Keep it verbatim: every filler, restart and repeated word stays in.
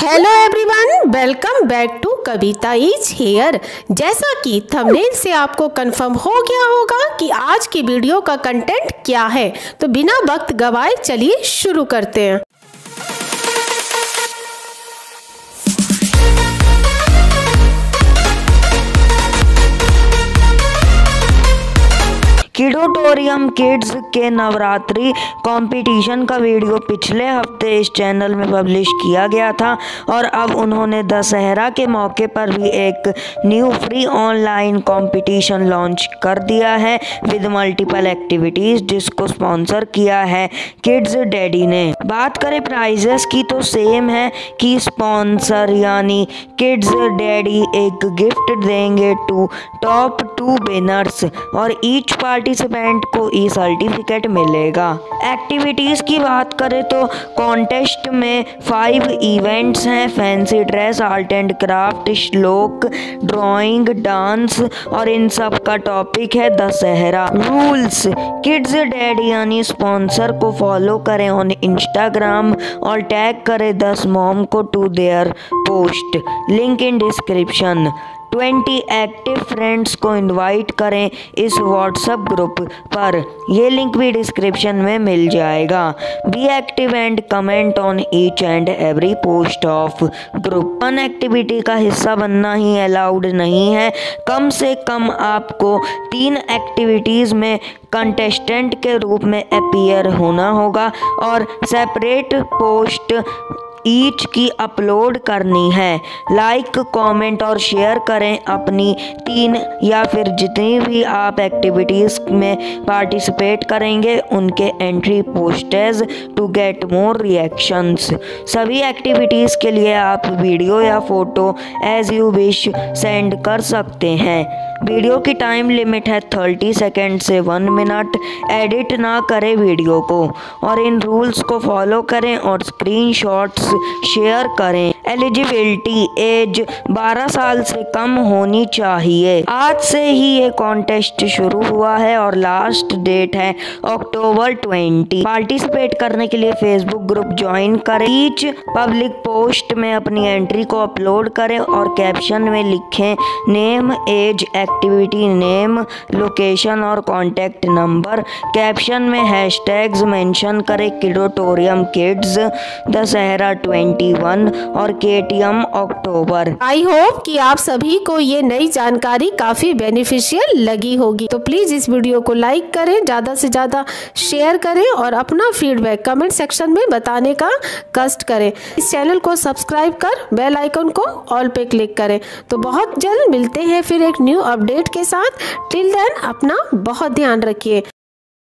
Hello everyone, welcome back to Kavita is here. जैसा कि thumbnail से आपको कंफर्म हो गया होगा कि आज की वीडियो का कंटेंट क्या है, तो बिना वक्त गवाए चलिए शुरू करते हैं। किडोटोरियम किड्स के नवरात्रि कंपटीशन का वीडियो पिछले हफ्ते इस चैनल में पब्लिश किया गया था और अब उन्होंने दशहरा के मौके पर भी एक new free online competition launch कर दिया है विद मल्टीपल एक्टिविटीज़, जिसको स्पॉन्सर किया है किड्स डैडी ने। बात करें प्राइजेस की तो सेम है कि स्पॉन्सर यानी किड्स डैडी एक गिफ्ट देंगे टू टॉप टू विनर्स और ईच पार्टिसिपेंट को ई सर्टिफिकेट मिलेगा। एक्टिविटीज़ की बात करें तो कॉन्टेस्ट में फाइव इवेंट्स हैं, fancy dress, art and craft, श्लोक, ड्राइंग, डांस और इन सब का टॉपिक है दशहरा। रूल्स: किड्स डैडी यानी स्पॉन्सर को फॉलो करें ऑन इंस्टाग्राम और टैग करें दस मॉम को to their post, link in description. Twenty active friends को इनवाइट करें इस व्हाट्सएप ग्रुप पर, ये लिंक भी डिस्क्रिप्शन में मिल जाएगा। Be active and comment on each and every post of group. One activity का हिस्सा बनना ही अलाउड नहीं है, कम से कम आपको तीन एक्टिविटीज़ में कंटेस्टेंट के रूप में अपीयर होना होगा और सेपरेट पोस्ट ईच की अपलोड करनी है। लाइक, कमेंट और शेयर करें अपनी तीन या फिर जितनी भी आप एक्टिविटीज़ में पार्टिसिपेट करेंगे उनके entry postage to get more reactions. सभी एक्टिविटीज़ के लिए आप वीडियो या photo as you wish send कर सकते हैं। वीडियो की टाइम लिमिट है थर्टी सेकेंड से वन मिनट। एडिट ना करें वीडियो को और इन रूल्स को फॉलो करें और स्क्रीनशॉट्स शेयर करें। एलिजिबिलिटी: एज बारह साल से कम होनी चाहिए। आज से ही ये कॉन्टेस्ट शुरू हुआ है और लास्ट डेट है अक्टूबर ट्वेंटी। पार्टिसिपेट करने के लिए फेसबुक ग्रुप ज्वाइन करें। ईच पब्लिक पोस्ट में अपनी एंट्री को अपलोड करें और कैप्शन में लिखें name, age, activity name, location और कॉन्टैक्ट नंबर। कैप्शन में हैशटैग्स मेंशन करें Kidotorium kids, Dussehra twenty one और केटीएम अक्टूबर। आई होप कि आप सभी को ये नई जानकारी काफी बेनिफिशियल लगी होगी, तो प्लीज इस वीडियो को लाइक करें, ज्यादा से ज्यादा शेयर करें और अपना फीडबैक कमेंट सेक्शन में बताने का कष्ट करें। इस चैनल को सब्सक्राइब कर बेल आइकन को ऑल पे क्लिक करें। तो बहुत जल्द मिलते हैं फिर एक न्यू अपडेट के साथ। टिल देन अपना बहुत ध्यान रखिए।